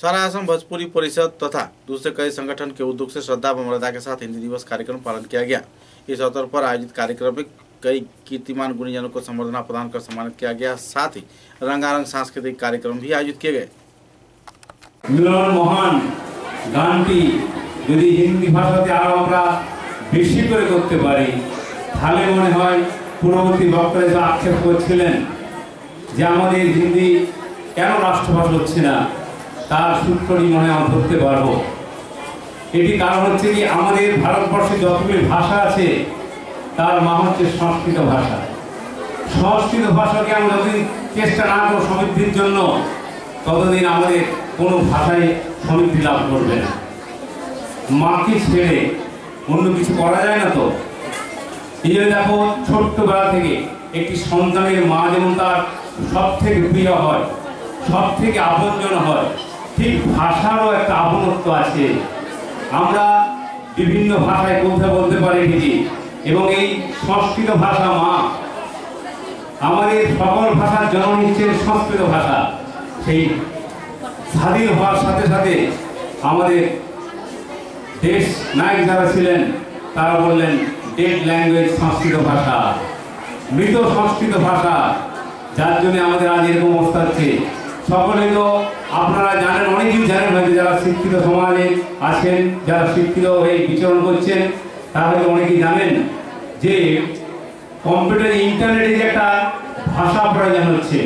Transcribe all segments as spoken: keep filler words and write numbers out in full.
सारा असम भोजपुरी परिषद तथा दूसरे कई संगठन के उद्योग से श्रद्धा व मर्यादा के साथ हिंदी दिवस कार्यक्रम पालन किया गया। इस अवसर पर आयोजित कार्यक्रम में कई कीर्तिमान गुणीजनों को संबर्धना प्रदान कर सम्मानित किया गया। साथ ही रंगारंग सांस्कृतिक कार्यक्रम भी आयोजित किए गए। मिलन मोहन गानटी यदि हिंदी भाषाते आरो আমরা বেশি করে করতে পারি তাহলে মনে হয় পূর্ববর্তী বক্তারা যে আক্ষেপ করছিলেন যে আমাদের হিন্দি কেন রাষ্ট্রভাষা হচ্ছে না তার সূত্রটি মনে আমরা ধরতে পারবো। এটি কারণ হচ্ছে কি আমাদের ভারতবর্ষে যতগুলি ভাষা আছে তার মা হচ্ছে সংস্কৃত ভাষা। সংস্কৃত ভাষাকে আমরা যদি চেষ্টা না করব সমৃদ্ধির জন্য ততদিন আমাদের কোনো ভাষায় সমৃদ্ধি লাভ করবে না। মাকে ছেড়ে অন্য কিছু করা যায় না। তো এই যে দেখো ছোট্টবেলা থেকে একটি সন্তানের মা যেমন তার সব থেকে প্রিয় হয়, সব থেকে আপনজন হয়, ঠিক ভাষারও একটা আপনত্ব আছে। আমরা বিভিন্ন ভাষায় কথা বলতে পারি ঠিকই, এবং এই সংস্কৃত ভাষা মা আমাদের সকল ভাষার জননী হচ্ছে সংস্কৃত ভাষা। সেই স্বাধীন হওয়ার সাথে সাথে আমাদের দেশ নায়ক যারা ছিলেন তারা বললেন ডেড ল্যাঙ্গুয়েজ সংস্কৃত ভাষা, মৃত সংস্কৃত ভাষা, যার জন্য আমাদের আজ এরকম অবস্থা হচ্ছে। সকলে তো আপনারা জানেন, অনেকেই জানেন হয়তো, যারা শিক্ষিত সমাজে আছেন, যারা শিক্ষিত হয়ে বিচরণ করছেন তারা হয়তো অনেকেই জানেন যে কম্পিউটার ইন্টারনেটে যে একটা ভাষা প্রয়োজন হচ্ছে।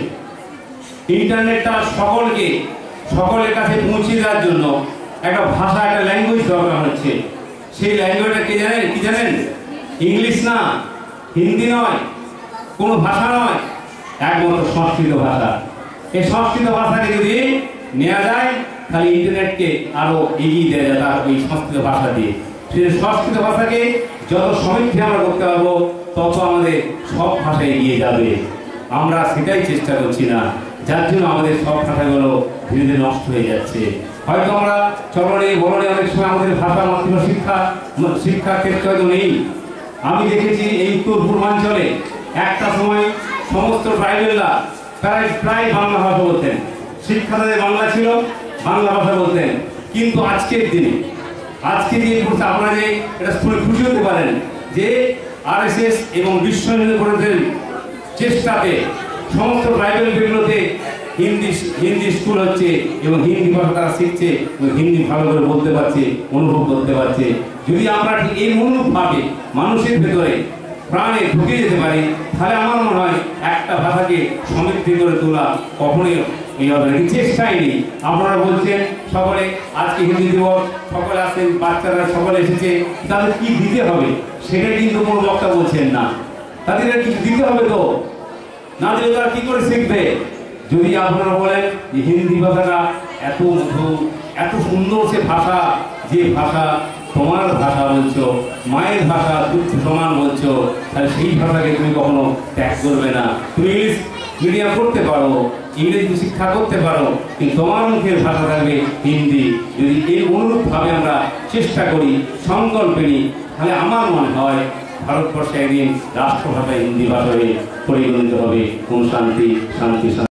ইন্টারনেটটা সকলকে সকলের কাছে পৌঁছে দেওয়ার জন্য একটা ভাষা, একটা ল্যাঙ্গুয়েজ দরকার হচ্ছে। সেই ল্যাঙ্গুয়েজটা কে জানেন? কি জানেন? ইংলিশ না, হিন্দি নয়, কোনো ভাষা নয়, একমাত্র সংস্কৃত ভাষা। এই সংস্কৃত ভাষাকে যদি নেওয়া যায় তাহলে ইন্টারনেটকে আরো এগিয়ে দেওয়া যায় তার ওই সংস্কৃত ভাষা দিয়ে। সেই সংস্কৃত ভাষাকে যত সমৃদ্ধি আমরা করতে পারবো তত আমাদের সব ভাষা এগিয়ে যাবে। আমরা সেটাই চেষ্টা করছি না, যার জন্য আমাদের সব ভাষাগুলো ধীরে ধীরে নষ্ট হয়ে যাচ্ছে। হয়তো আমরা চলনে বলনে অনেক সময় আমাদের ভাষা মাতৃভাষা শিক্ষা শিক্ষা ক্ষেত্রে হয়তো নেই। আমি দেখেছি এই উত্তর পূর্বাঞ্চলে একটা সময় সমস্ত ট্রাইবেলরা প্রায় প্রায় বাংলা ভাষা বলতেন, শিক্ষা তাদের বাংলা ছিল, বাংলা ভাষা বলতেন। কিন্তু আজকের দিনে আজকে যে আপনারা যে এটা শুনে খুশি হতে পারেন যে আর এস এস এবং বিশ্ব হিন্দু চেষ্টাতে সমস্ত ট্রাইবেল বেগুলোতে হিন্দি হিন্দি স্কুল হচ্ছে এবং হিন্দি ভাষা তারা শিখছে এবং হিন্দি ভালো করে বলতে পারছে, অনুভব করতে পারছে। যদি আমরা ঠিক এই অনুভবভাবে মানুষের ভেতরে প্রাণে ঢুকে যেতে পারি তাহলে আমার মনে হয় একটা ভাষাকে সমৃদ্ধি করে তোলা কখনোই এই হবে না। চেষ্টাই নেই। আপনারা বলছেন সকলে আজকে হিন্দি দিবস, সকলে আসেন, বাচ্চারা সকলে এসেছে, তাদের কি দিতে হবে সেটা কিন্তু কোনো বক্তা বলছেন না। তাদের কিছু দিতে হবে, তো না দিলে তারা কি করে শিখবে? যদি আপনারা বলেন যে হিন্দি ভাষাটা এত মধুর, এত সুন্দর সে ভাষা, যে ভাষা তোমার ভাষা বলছো, মায়ের ভাষা দুধ সমান বলছো, তাহলে সেই ভাষাকে তুমি কখনো ত্যাগ করবে না। তুমি ইংলিশ মিডিয়াম করতে পারো, ইংরেজি শিক্ষা করতে পারো, কিন্তু তোমার মুখের ভাষা থাকবে হিন্দি। যদি এই অনুরূপভাবে আমরা চেষ্টা করি, সংকল্প নিই, তাহলে আমার মনে হয় ভারতবর্ষে একদিন রাষ্ট্রভাষায় হিন্দি ভাষায় পরিগণিত হবে। কোন শান্তি শান্তি